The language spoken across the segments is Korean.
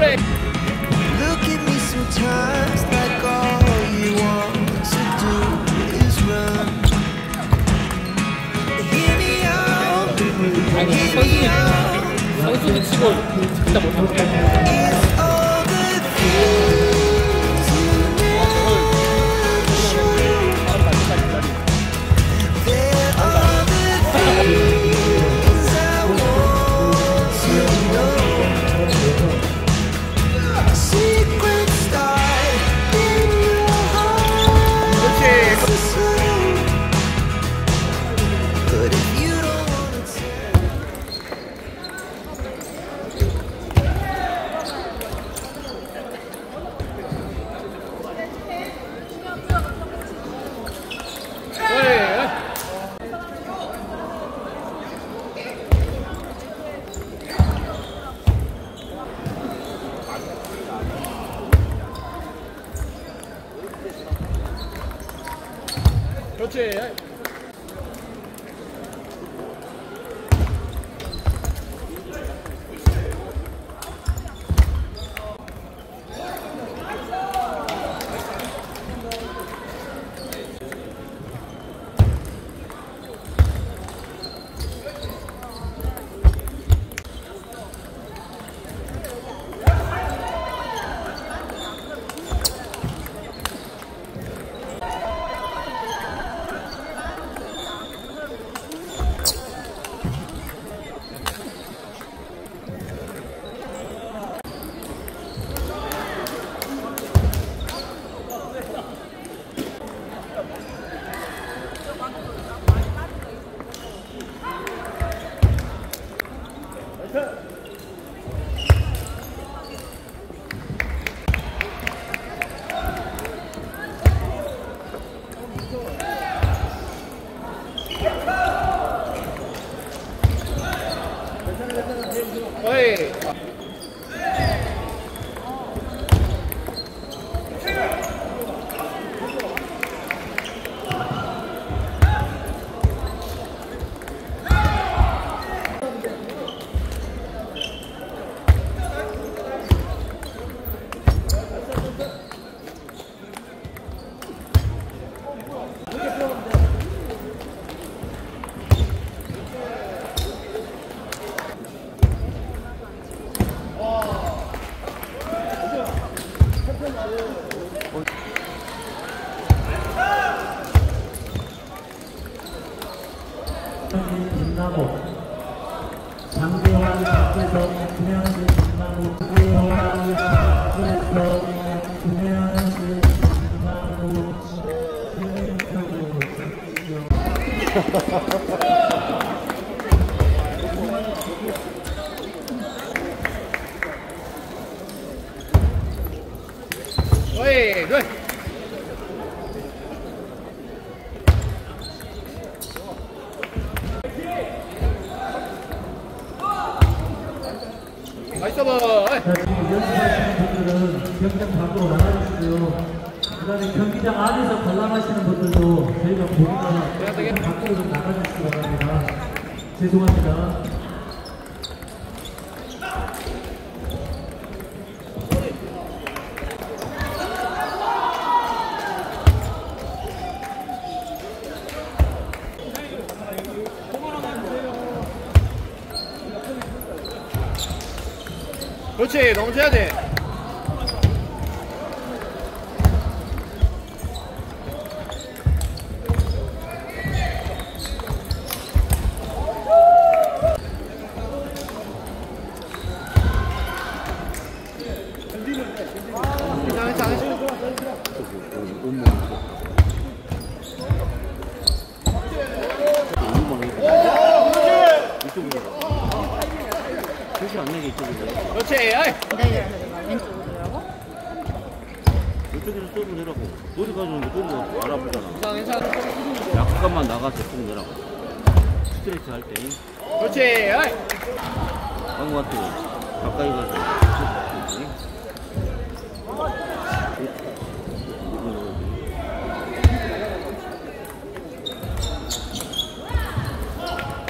Look at me sometimes like all you want to do is run. Hear me out, hear me out. 선수도 치고 진짜 못하고. It's all the things you never show. There are the things I want to know. Secrets start in your heart. But if you don't wanna tell. 그렇지. 어이. 김나무, 장대환 밖에서 김혜환씨 김나무, 장대환 밖에서 김혜환씨 김나무, 어이, 굿. 나이스 버. 자, 지금 연습하시는 분들은 경기장 밖으로 나가주시고요. 그 다음에 경기장 안에서 관람하시는 분들도 저희가 보니까 경기장 밖으로 좀 나가주시기 바랍니다. 죄송합니다. 그렇지, 너무 쳐야 돼. 표시 안 내게 이쪽으로. 그렇지. 아이. 기다리라서 내가 왼쪽으로 들라고? 이쪽에서 쏘고 내라고. 어디 가서 쏘고 알아보잖아. 괜찮아. 약간만 나가서 쏘고 내라고. 스트레치 할 때. 그렇지. 아이. 방금 같은 거 가까이 가서.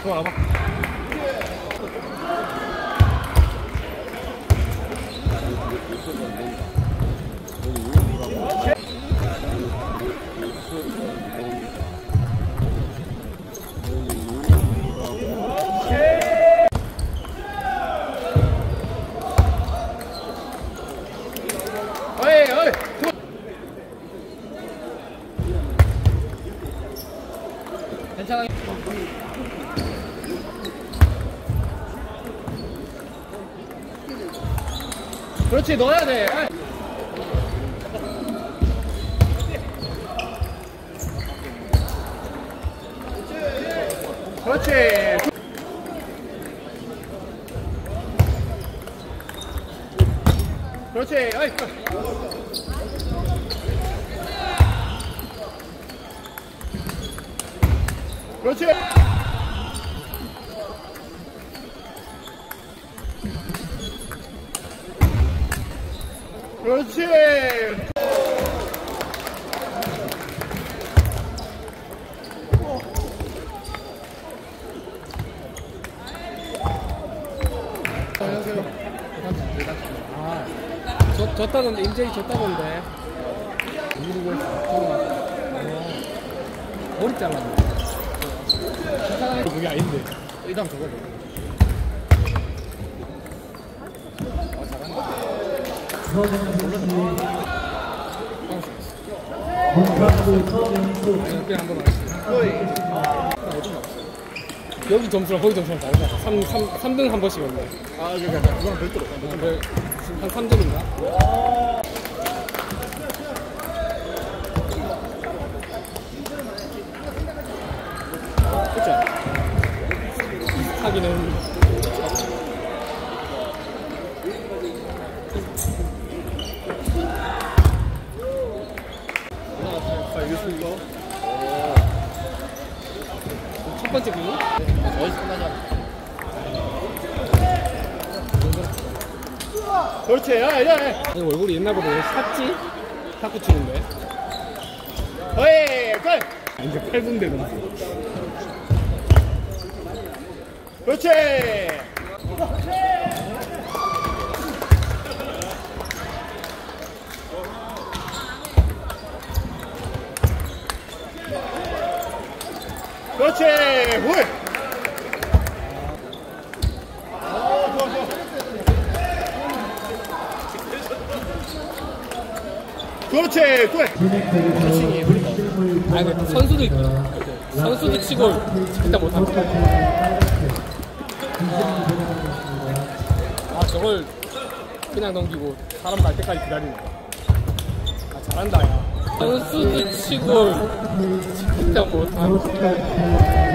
와봐. 그렇지, 넣어야 돼. 어이. 그렇지. 그렇지. 어이. 그렇지. 그렇지. 안녕하세요. 졌다던데, 임재희 졌다던데. 머리 잘랐네. 그게 아닌데. 일단 저거 뭐. 그냥 한번 하겠습니다. 여기 점수랑 거기 점수랑 다르다. 3등 한 번씩이었네. 아, 그러니까 그건 별도로. 한 3점인가? 그쵸? 하기는. 첫 번째 공이? 어디서 끝나자. 그렇지. 야, 야. 얼굴이 옛날보다 왜 샀지? 탁구 치는데. 어이, 끝. 이제 8분대 넘었어. 그렇지. 그렇지. 굿. 좋아, 좋아. 그렇지. 굿. 아니, 근데 선수도 치고 진짜 못합니다. 아, 저걸 그냥 넘기고 사람 갈 때까지 기다리네. 아, 잘한다, 야. 선수도 치고 진짜 못합니다.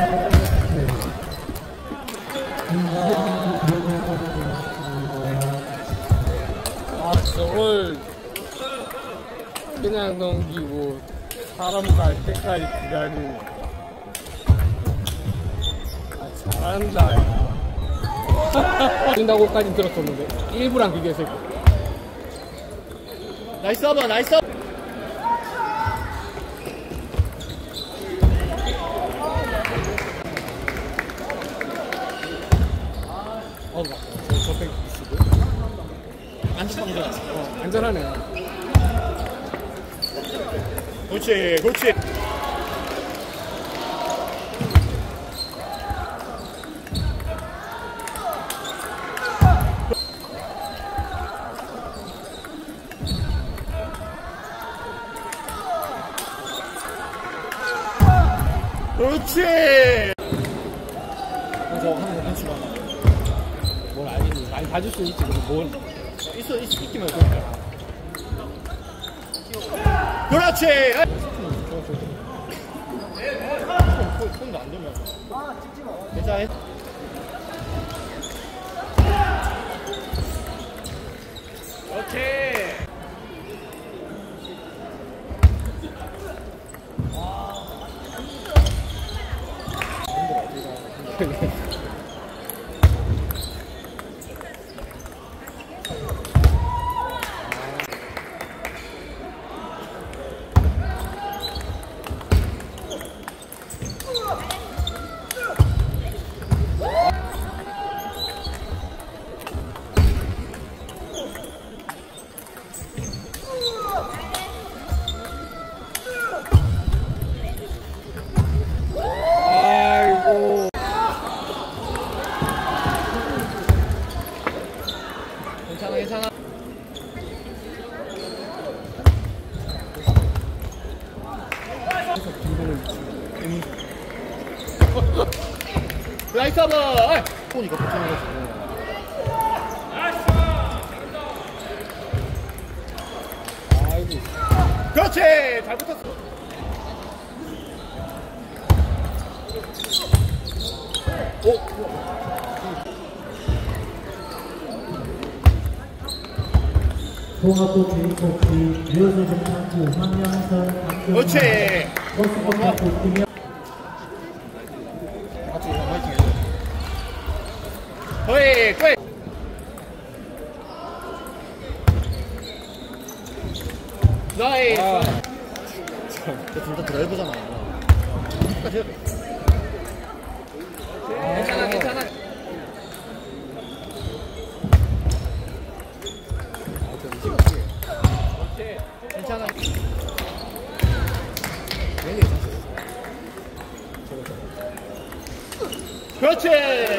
아, 저걸 그냥 넘기고 사람 갈 때까지 기다리네. 아, 잘한다. 된다고까지 들었었는데 일부랑 비교했을 때. 나이스 하봐, 나이스 하봐. 저백 있어도 안전하네. 그렇지, 그렇지. 그렇지. 그래서 한번 해주마. 뭘 알겠니? 많이 봐줄 수 있지. 뭘 있기만 그러니까. 그렇지. 손도 안 되면. 괜찮아. 오케이. 아이고. 괜찮아, 괜찮아. 나이스 하봐. 손 이거 붙여놓은 거지. 그렇지. 잘 붙었어. 송학도 개인코치 유효수 정상구 황양선 강경 그렇지. 버스버스부 김영 같이 화이팅 해줘. 거의 거의. 나이스. 둘다 드라이브잖아. 괜찮아 괜찮아. 괜찮아. 그렇지.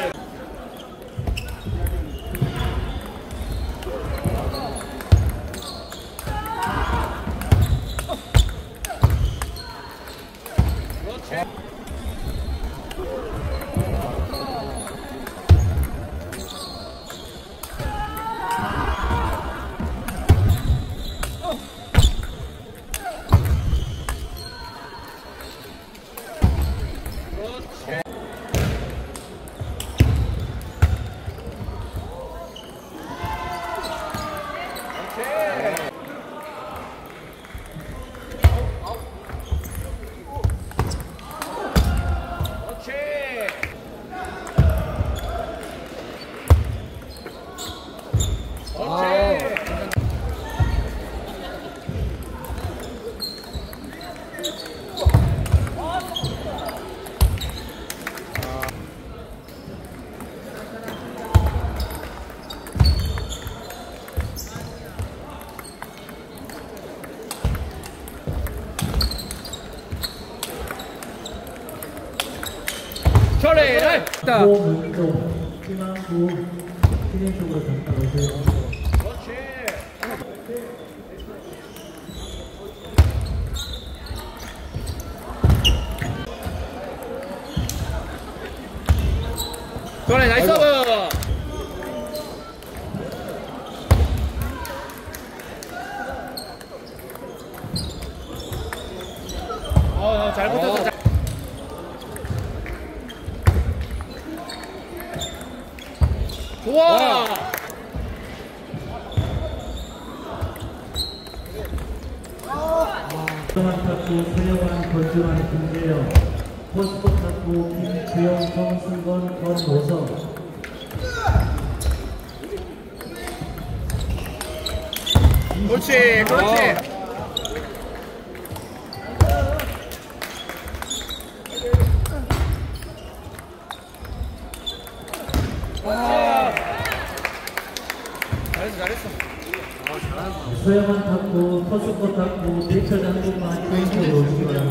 저래. 고문동 희망구 진행 쪽으로 잠깐 오세요. 저래 나이스 서브. 잘 붙었어. 잘. 좋아. 정한 탁구 서영환 권준환 김재영 포스포 탁구 김주영 정승건 권노성 그렇지 그렇지. 잘했어 잘했어. 서영환 탁구 포스포 탁구 대철 한국만 개인적으로 오시기 바랍니다.